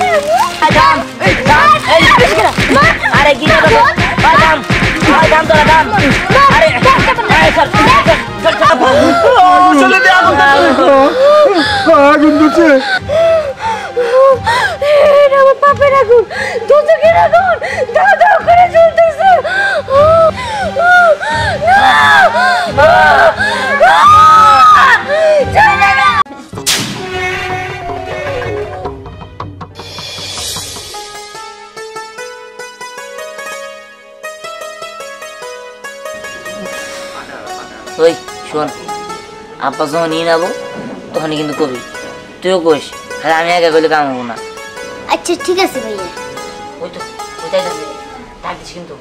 দাম আরে কি দাম দাম তোরা দাম আরে আগুন দিচ্ছে আমার পাপের আগুন দুজকের আগুন দাও দাও করে জ্বলতেছে ওই শোন আপা যখন নিয়ে নেবো তখনই কিন্তু কবি তুইও কইস আর আমি একা গেলে কাম হবো না। আচ্ছা ঠিক আছে ভাইয়া। ওই তো ওইটাই আছে ডাকিস কিন্তু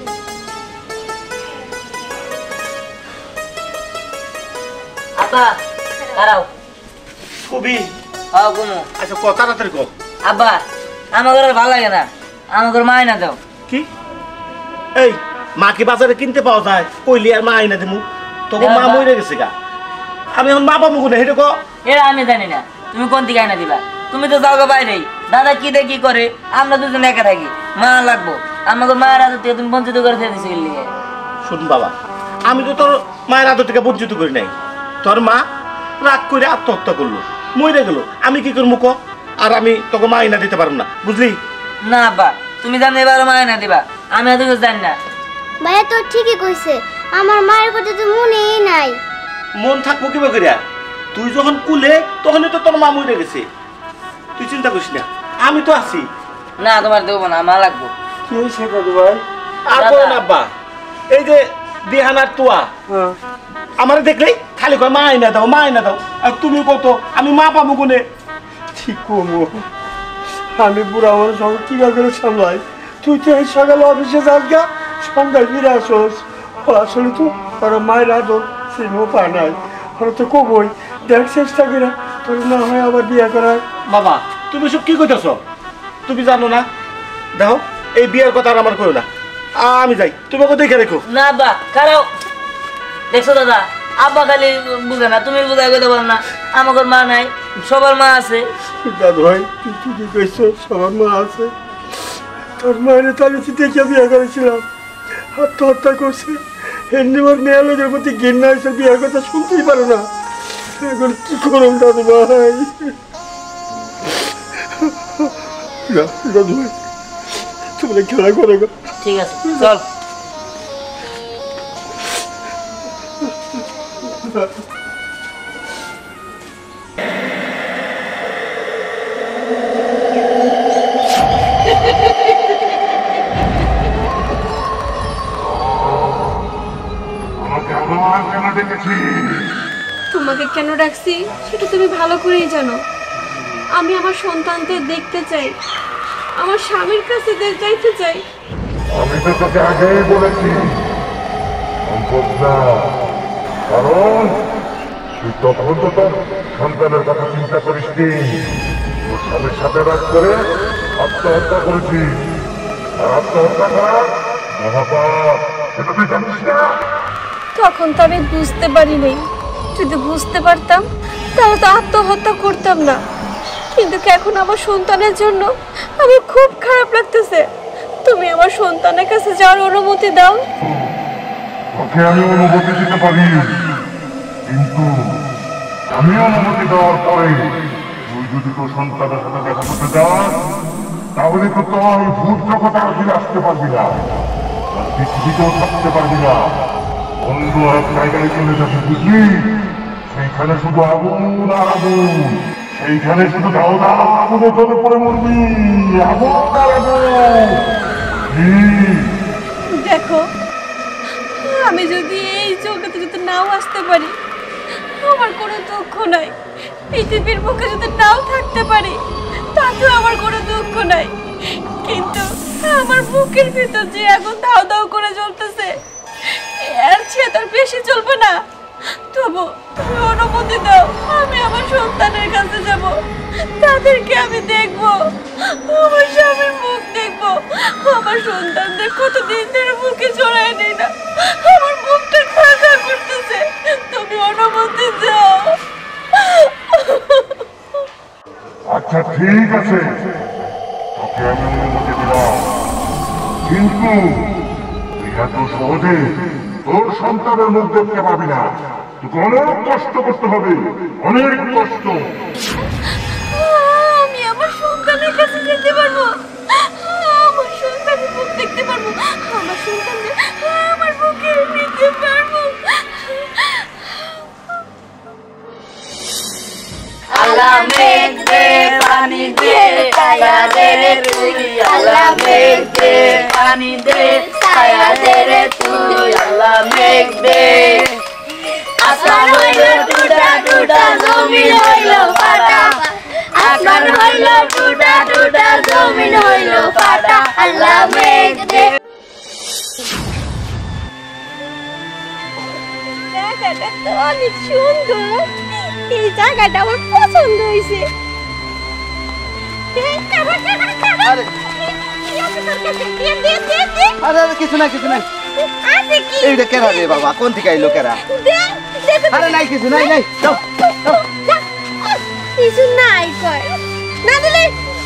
আপা দাঁড়াও কবি হ্যাঁ কুমু আচ্ছা কথা তাড়াতাড়ি কো আব্বা আমাকে আর ভালো লাগে না আমাকে মা না দাও কি এই মা কি বাজারে কিনতে পাওয়া যায় কইলি আর মা আইনা দেমু তখন মা মরে গেছে গা আমি এখন মা পাবো কোনে হেঁটে কো এরা আমি জানি না তুমি কোন দিকে আইনা দিবা তুমি তো যাও বাইরেই দাদা কি দেখি করে আমরা দুজন একা থাকি মা লাগবো আমাকে মায়ের আদর থেকে তুমি বঞ্চিত করে দিয়ে দিছি লিগে শুন বাবা আমি তো তোর মায়ের আদর থেকে বঞ্চিত করি নাই তোর মা রাগ করে আত্মহত্যা করলো মরে গেল আমি কি করবো কো আর আমি তোকে মা আইনা দিতে পারবো না বুঝলি না আব্বা তুমি জানো এবার মা আইনা দিবা আমি এত কিছু জানি না ভাইয়া তো ঠিকই কইছে আমার মায়ের কথা তো মনেই নাই মন থাকবো কিবা করিয়া তুই যখন কুলে তখনই তো তোর মা মরে গেছে তুই চিন্তা করিস না আমি তো আছি না তোমার দেবো না মা লাগবো কি হয়েছে দাদু ভাই আর বলো না আব্বা এই যে দিহানার তোয়া আমার দেখলেই খালি কয় মা আইনা দাও মা আইনা দাও আর তুমি কত আমি মা পাবো কোনে ঠিক কমো আমি বুড়া আমার সঙ্গে কিবা করে সামলাই তুই তো এই সকালে অফিসে যাস গা সন্ধ্যায় ফিরে আসোস আসলে তো তারা মায়ের আদর সিনেমা পায় নাই ওরা তো কবই দেখ চেষ্টা করে তোর না হয় আবার বিয়ে করার বাবা তুমি সব কি করতেছ তুমি জানো না দেখো এই বিয়ের কথা আর আমার করো না আমি যাই তুমি ওকে দেখে রেখো না আব্বা কারো দেখছো দাদা আব্বা খালি বুঝে না তুমি বুঝাই করতে পারো না আমাকে মা নাই সবার মা আছে দাদু ভাই তুই ঠিকই কইছো সবার মা আছে তোর মায়ের তো আমি দেখে বিয়ে করেছিলাম আত্মহত্যা করছে এমনি ওর মেয়ে লোকের প্রতি ঘৃণা হয়েছে বিয়ের কথা শুনতেই পারো না এখন কি করুন দাদু ভাই দাদু ভাই তোমরা খেলা করো গো ঠিক আছে চল তোমাকে কেন ডাকছি সেটা তুমি ভালো করেই জানো। আমি আমার সন্তানদের দেখতে চাই, আমার স্বামীর কাছে যাইতে চাই। আমি তো তোকে আগেই বলেছি সম্ভব না, কারণ তুই তখন তো তোর সন্তানের কথা চিন্তা করিস নি, তোর স্বামীর সাথে রাগ করে আত্মহত্যা করেছিস। আর আত্মহত্যা করা মহাপাপ, এটা তুই জানিস না? তখন তো আমি বুঝতে পারিনি, যদি বুঝতে পারতাম তাহলে তো আত্মহত্যা করতাম না। কিন্তু এখন আমার সন্তানের জন্য আমার খুব খারাপ লাগতেছে। তুমি আমার সন্তানের কাছে যাওয়ার অনুমতি দাও। তোকে আমি অনুমতি দিতে পারি, কিন্তু আমি অনুমতি দেওয়ার পরে তুই যদি তোর সন্তানের সাথে দেখা করতে যাস তাহলে তো তোর ভূত জগতে আর ফিরে আসতে পারবি না, পৃথিবীতেও থাকতে পারবি না। অন্য এক জায়গায় চলে যাবে, বুঝলি? সেইখানে শুধু আগুন আর আগুন, সেইখানে শুধু দাও দাও আগুনে জ্বলে পড়ে মরবি। আগুন আর আগুন। দেখো, আমি যদি এই জগতে যদি নাও আসতে পারি, আমার কোনো দুঃখ নাই। পৃথিবীর বুকে যদি নাও থাকতে পারি, তাতেও আমার কোনো দুঃখ নাই। কিন্তু আমার বুকের ভিতর যে আগুন দাও দাও করে জ্বলতেছে, এর চেয়ে তোর বেশি চলবে না। তবু তুমি অনুমতি দাও, আমি আমার সন্তানের কাছে যাব, তাদেরকে আমি দেখবো, আমার স্বামীর মুখ দেখবো। আমার সন্তানদের কতদিন ধরে মুখে জড়ায় নেই না, আমার মুখটা খাঁকা করতেছে। তুমি অনুমতি দাও। আচ্ছা ঠিক আছে, তোকে আমি অনুমতি দিলাম, কিন্তু তুই এত সহজে তোর সন্তানের মুখ দেখতে পাবি না। তোকে অনেক কষ্ট করতে হবে, অনেক কষ্ট। আমি আমার সন্তানের কাছে যেতে পারবো, আমার সন্তানের মুখ দেখতে পারবো, আমার সন্তানকে আমার বুকে নিতে পারবো। আল্লাহ মেঘ দে পানি দে ছায়া দে রে তুই, আল্লাহ মেঘ দে পানি দে ছায়া দে রে তুই, আল্লাহ মেঘ দে। আসমান হইল টুটা টুটা জমিন হইল ফাটা, আসমান হইল টুটা টুটা জমিন হইল ফাটা, আল্লাহ মেঘ দে। জায়গাটা তো অনেক সুন্দর, এই জায়গাটা আমার পছন্দ হয়েছে। আরে কিছু না এইটা কেরা রে বাবা, কোন থেকে আইলো কেরা? আরে নাই কিছু নাই নাই, যাও কিছু নাই কয় না দিলে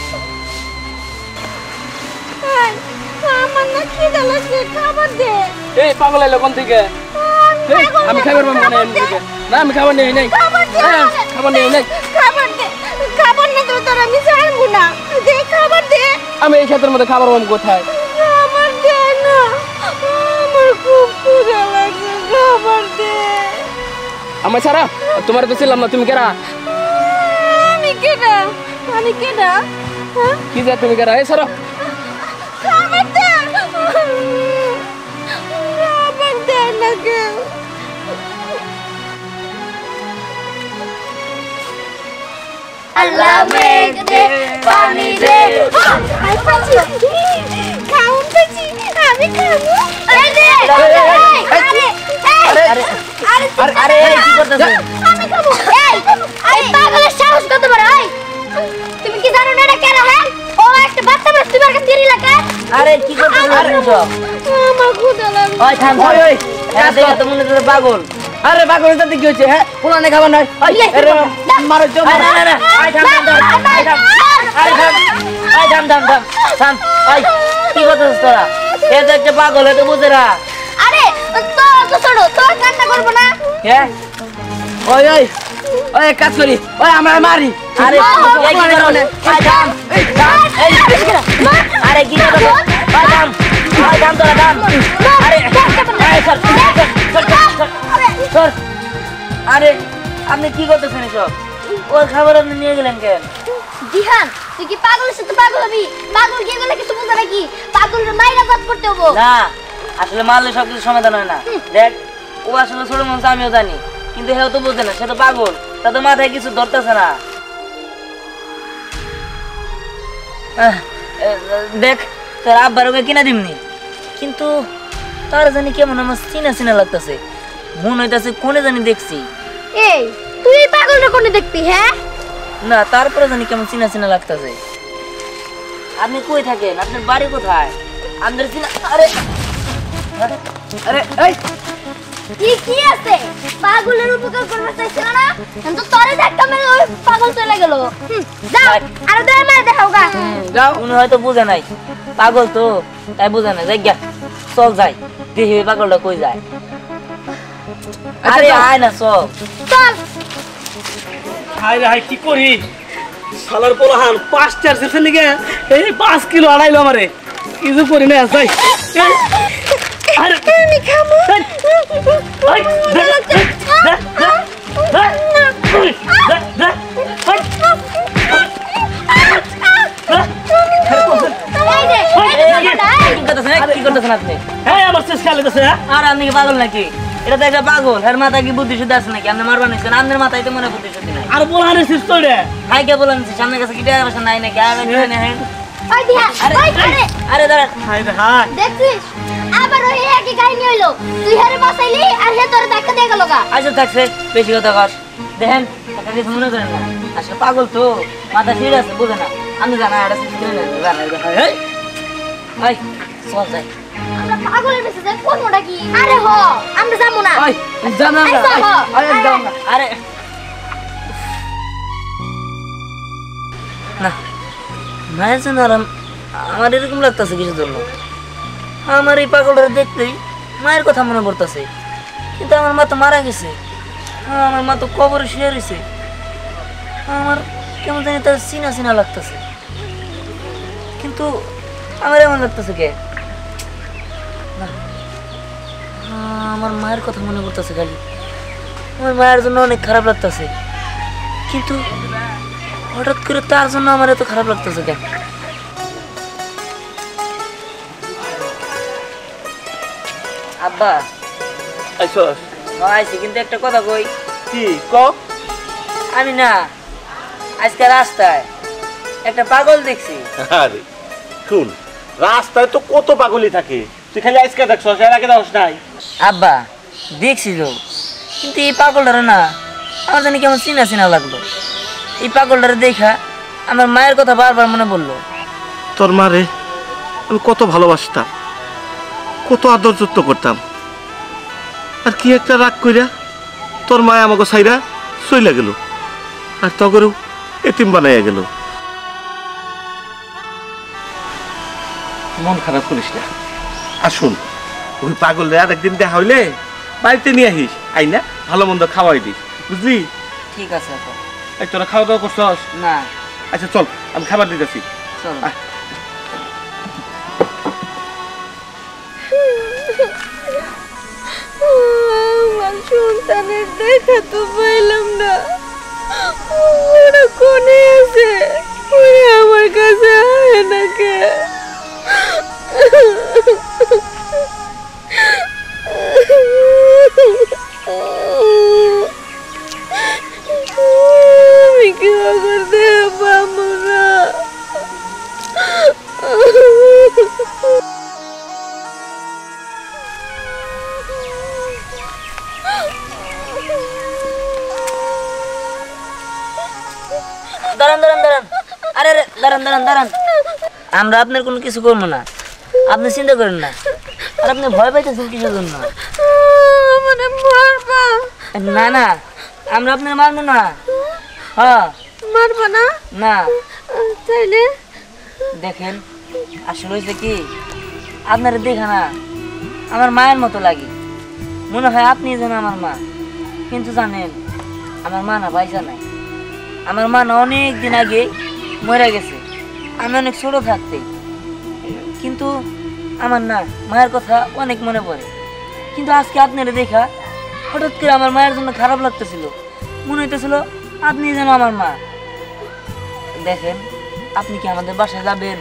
আমার না খিদে লাগছে, খাবার দে। এই পাগল এলো কোন থেকে? আমি খাবার পাবো না এমনি থেকে। না আমি খাবার নেই নাই, খাবার নেই নাই। খাবার দে, খাবার না তো তোর আমি ছাড়বো না, দে খাবার দে। আমি এই ক্ষেতের মধ্যে খাবার পাবো কোথায়? খাবার দে না, আমার খুব ক্ষুধা লাগছে, খাবার দে। আমার ছাড়া তোমার তো ছিলাম না, তুমি কেরা? আমি কেডা? আমি কেডা? হ্যাঁ, কি যা তুমি কেরা? এই সরো। খাবার দে, খাবার দে না কেউ। আল্লাহ মেঘ দে পানি দে। খাউন পেছি, আমি খাবো। আরে দে, আরে কি করতেছেন? আমি খাবো। এই পাগলের সাহস কত বড়! এই তুমি কি জানো না এটা কেন? হ্যাঁ, ও একটা বাচ্চা মানুষ তোমার কাছে দেরি লাগে। আরে কি করতেছেন আপনি সব? আমার ক্ষুধা লাগছে। ওই থাম থাম। হ্যাঁ দেখে তো মনে হচ্ছে পাগল। আরে পাগল তাতে কি হচ্ছে? হ্যাঁ পুরানে খাবার নাই। মারো জো আরে না না, আই থাম থাম থাম, আই থাম, আই থাম, আই থাম থাম থাম থাম। ওই কি করতেছিস তোরা? এ তো একটা পাগল, এ তো বুঝে না। আরে তো ছোড়ো, তো কান্না করব না। হ্যাঁ ওই ওই ওই এক কাজ করি, ওই আমরা মারি। আরে এই কি করছিস? আই থাম, থাম, এই আরে কি করছিস? আই থাম, আই থাম তোরা থাম। আরে আরে সর সর সর সর। আরে আপনি কি করতেছেন এসব? ওর খাবার আপনি নিয়ে গেলেন কেন? জিহান, তুই কি পাগলের সাথে পাগল হবি? পাগল কি বলে কিছু বুঝা নাকি? পাগলের মাইরা জাত করতে হবো। না, আসলে মারলে সবকিছু সমাধান হয় না। দেখ, ও আসলে ছোট মানুষ, আমিও জানি, কিন্তু হেও তো বোঝে না, সে তো পাগল, তা তো মাথায় কিছু ধরতেছে না। দেখ, তোর আব্বার ওকে কিনা দিমনি, কিন্তু তার জানি কেমন আমার চিনা চিনা লাগতেছে, মন হইতাছে কোনে জানি দেখছি। এই তুই এই পাগলটা কোনে দেখবি? হ্যাঁ না, তারপরে জানি কেমন চিনা চিনা লাগতেছে। আপনি কই থাকেন? আপনার বাড়ি কোথায়? আমাদের চিনা। আরে আরে এই কি আছে? পাগলের উপকার করতে চাইছিল না, কিন্তু তোরে ধাক্কা মেরে ওই পাগল চলে গেল। যাও আরো দে মার দেখাও গা। যাও। উনি হয়তো বুঝে নাই, পাগল তো তাই বুঝে নাই। যাই গা, চল যাই দেখি ওই পাগলটা কই যায়। আরে আয় না, চল চল। হাই রে হাই, কি করি? শালার পোলাহান 5টার শেষে লিগে এই 5 কিলো আড়াইলো আমারে, কিছু করি না। যাই আরে আমি খাবো। এই, দে, দে, দে, দে, দে, দে, দে, কি করতেছেন আপনি? এই আমার শেষ খেলে গেছে। আর আপনি কি পাগল নাকি? এটা তো একটা পাগল, এর মাথায় কি বুদ্ধি শুদ্ধি আছে নাকি? আপনি মারবা নিচ্ছেন, আপনার মাথায় তো মনে বুদ্ধি শুদ্ধি নাই। আর পোলাহানের শেষ তো রে। হাই কে বলেন সামনে কাছে কি টাকা পয়সা নাই নাকি? ওই দিয়া, আরে ওই আরে আরে দাঁড়ান। হাই রে হাই, দেখছিস আবার ওই একই কাহিনী হইলো। তুই হেরে বাঁচাইলি আর হে তোরে ধাক্কা দিয়ে গেল গা। আচ্ছা থাকছে, বেশি কথা কর। দেখেন, একটা কিছু মনে করেন না, আসলে পাগল তো, মাথা ঠিক আছে, বুঝে না। আমি জানা এটা ভাই, চল যাই। আমরা পাগলের বেঁচে যাই কোনটা কি? আরে হ, আমরা যাবো না। ওই জানা না। আইসা হ। আরে যাও না। আরে না, মায়ের জন্য আর আমার এরকম লাগতেছে কিছুর জন্য। আমার এই পাগলটা দেখলেই মায়ের কথা মনে পড়তেছে, কিন্তু আমার মা তো মারা গেছে, আমার মা তো কবরে শুয়ে রয়েছে। আমার কেমন জানি তার চিনা চিনা লাগতেছে, কিন্তু আমার এমন লাগতেছে কে না, আমার মায়ের কথা মনে পড়তেছে খালি। আমার মায়ের জন্য অনেক খারাপ লাগতেছে, কিন্তু হঠাৎ করে তার জন্য আমার এত খারাপ লাগতেছে কেন? আব্বা আইছস? আইছি, কিন্তু একটা কথা কই। কি ক? আমি না আজকে রাস্তায় একটা পাগল দেখছি। আরে শুন, রাস্তায় তো কত পাগলই থাকে, তুই খালি আজকে দেখছস, এর আগে দেখছ নাই? আব্বা দেখছি তো, কিন্তু এই পাগলটারে না আমার জানি কেমন চিনা চিনা লাগলো। এই পাগলটারে দেখা আমার মায়ের কথা বারবার মনে পড়লো। তোর মারে আমি কত ভালোবাসতাম, কত আদর যত্ন করতাম, আর কি একটা রাগ কইরা তোর মায় আমাকে সাইরা চইলা গেল, আর তগরেও এতিম বানাইয়া গেল। মন খারাপ করিস না। আর শুন, ওই পাগল আর একদিন দেখা হইলে বাড়িতে নিয়ে আহিস, আই না ভালো মন্দ খাওয়াই দিস, বুঝলি? ঠিক আছে আব্বা। এই তোরা খাওয়া দাওয়া করছস? না। আচ্ছা চল, আমি খাবার দিতেছি। চল। আমার সন্তানের দেখা তো পাইলাম না, ওরা কোনে আছে, ওরা আমার কাছে আয় না কে? আমি কি করতে পারবো না? দাঁড়ান দাঁড়ান দাঁড়ান, আরে আরে দাঁড়ান দাঁড়ান দাঁড়ান, আমরা আপনার কোনো কিছু করবো না, আপনি চিন্তা করেন না। আর আপনি ভয় পাইতেছেন কিসের জন্য? মানে মারবা? না না, আমরা আপনার মারবো না। হ্যাঁ মারবা না? না। তাইলে দেখেন, আসলে হয়েছে কি, আপনার দেখা না আমার মায়ের মতো লাগে, মনে হয় আপনি যেন আমার মা। কিন্তু জানেন, আমার মা না পয়সা নাই, আমার মা না অনেক দিন আগে মরে গেছে, আমি অনেক ছোট থাকতে। কিন্তু আমার না মায়ের কথা অনেক মনে পড়ে। কিন্তু আজকে আপনারা দেখা হঠাৎ করে আমার মায়ের জন্য খারাপ লাগতেছিল, মনে হইতেছিল আপনি যেন আমার মা। দেখেন, আপনি কি আমাদের বাসায় যাবেন?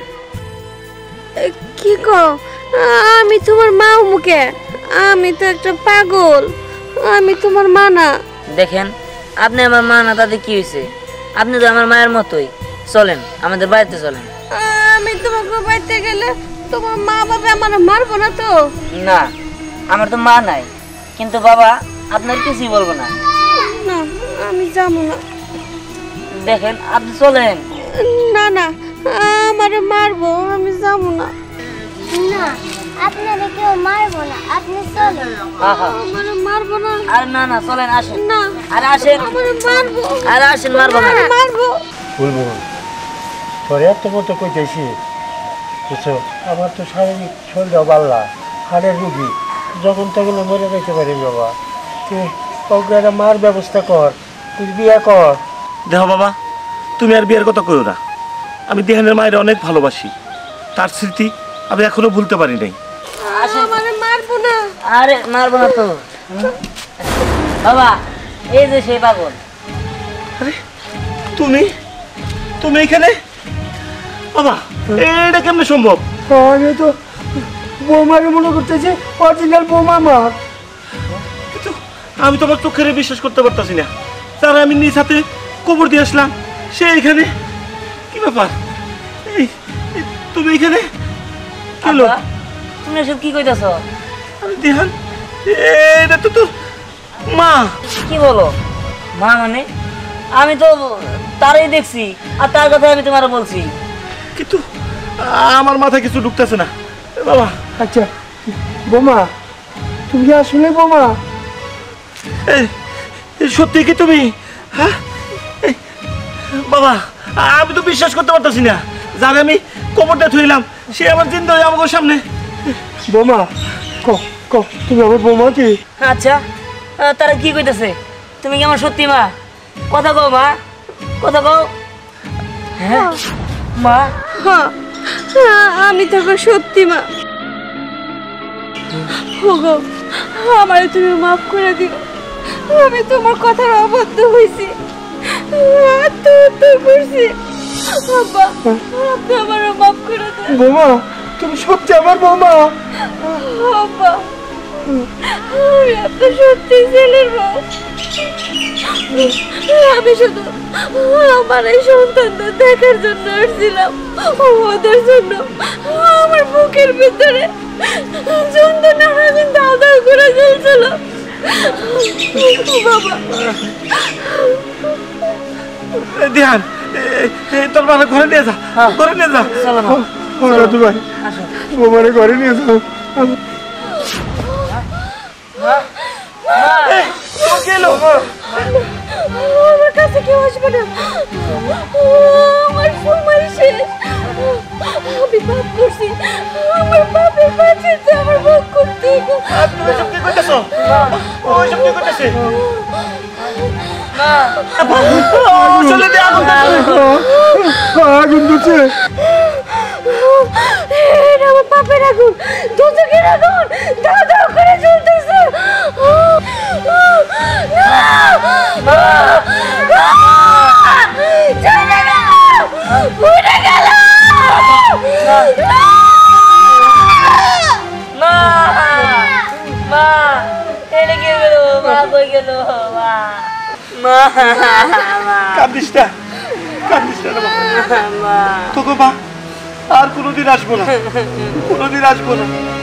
কি কও? আমি তোমার মা মুখে? আমি তো একটা পাগল, আমি তোমার মা না। দেখেন, আপনি আমার মা না, তাতে কি হয়েছে? আপনি তো আমার মায়ের মতোই। চলেন, আমাদের বাড়িতে চলেন। আমি তোমাকে বাড়িতে গেলে তোমার মা বাবা আমার মারবো না তো? না, আমার তো মা নাই, কিন্তু বাবা আপনার কিছুই বলবো না। না, আমি যাবো না। দেখেন, আপনি চলেন। না না, আমারে মারবো, আমি যাবো না। না, আপনারে কেউ মারবো না, আপনি চলেন। আমারে মারবো না। আর না না, চলেন, আসেন। না, আর আসেন। আমারে মারবো। আর আসেন, মারবো না। মারবো। বলবো তোর এত মতো কইতেছি, বুঝছো? আমার তো শারীরিক শরীরটা বাল্লা, হাড়ের রুগী, যখন তখন মরে যেতে পারি বাবা। তুই কাউকে একটা মার ব্যবস্থা কর, তুই বিয়ে কর। দেখো বাবা, তুমি আর বিয়ের কথা কইও না। আমি দেহানের মায়ের অনেক ভালোবাসি, তার স্মৃতি আমি এখনো ভুলতে পারি নাই। আমারে মারবো না। আরে মারবো না তো বাবা, এই যে সেই পাগল। আরে তুমি তুমি এখানে? বাবা, এটা কেমনে সম্ভব? আমি তো বৌমাকে মনে করতেছি, অরিজিনাল বৌমা আমার। কিন্তু আমি তোমার চোখের বিশ্বাস করতে পারতাছি না। তারা আমি নিজ হাতে কবর দিয়ে আসলাম, সে এখানে। কি ব্যাপার? এই তুমি এখানে কেলো? আব্বা, তুমি এসব কি কইতাছ? দেহান, এটা তো তোর মা। কি বলো? মা মানে? আমি তো তারই দেখছি, আর তার কথা আমি তোমার বলছি। কিন্তু আমার মাথায় কিছু ঢুকতেছে না বাবা। আচ্ছা বৌমা, তুমি কি আসলে বৌমা? সত্যি কি তুমি? হ্যাঁ বাবা, আমি তো বিশ্বাস করতে পারতেছি না। জানি আমি কবরটা থইলাম সে আবার চিন্তা হয়ে আমাকে সামনে। বোমা তুমি আমার বোমা কি? আচ্ছা তারা কি কইতেছে? তুমি কি আমার সত্যি মা? কথা কও মা, কথা কও। হ্যাঁ মা, আমি তোকে সত্যি মা। ওগো আমারে তুমি মাফ করে দিও, আমি তোমার কথার অবাধ্য হয়েছি, আত্মহত্যা করছি। আব্বা আপনি আমারও মাফ করে দেন। বোমা তুমি সত্যি আমার বোমা? আব্বা আমি আপনার সত্যি ছেলের বউ। আমি শুধু আমার এই সন্তানদের দেখার জন্য আসছিলাম, ওদের জন্য আমার বুকের ভিতরে যন্ত্রণার আমি দাও দাও করে জ্বলছিল। বাবা ধ্যান তোর বাবা ঘরে নিয়ে যা, ঘরে নিয়ে যা। চলো মা, রাজু ভাই বোমারে ঘরে নিয়ে যাও। আমার কাছে কেউ আসবে না, আমার সময় শেষ। আমি পাপ করছি, আমার পাপের বাঁচিয়েছে, আমার ভোগ করতে। তুমি সব কি করতেছো? ওই সব কি করতেছে? চলে দে আগুন, আগুন দিচ্ছে। এটা আমার পাপের আগুন, দুচোখের আগুন, দাও দাও করে জ্বলতেছে। উঠে গেল। মা মা এলে কি গেল? মা কই গেল? মা মা কান্দিস না, কান্দিস না রে বাবা। মা তোকে মা আর কোনোদিন আসবো না, কোনোদিন আসবো না।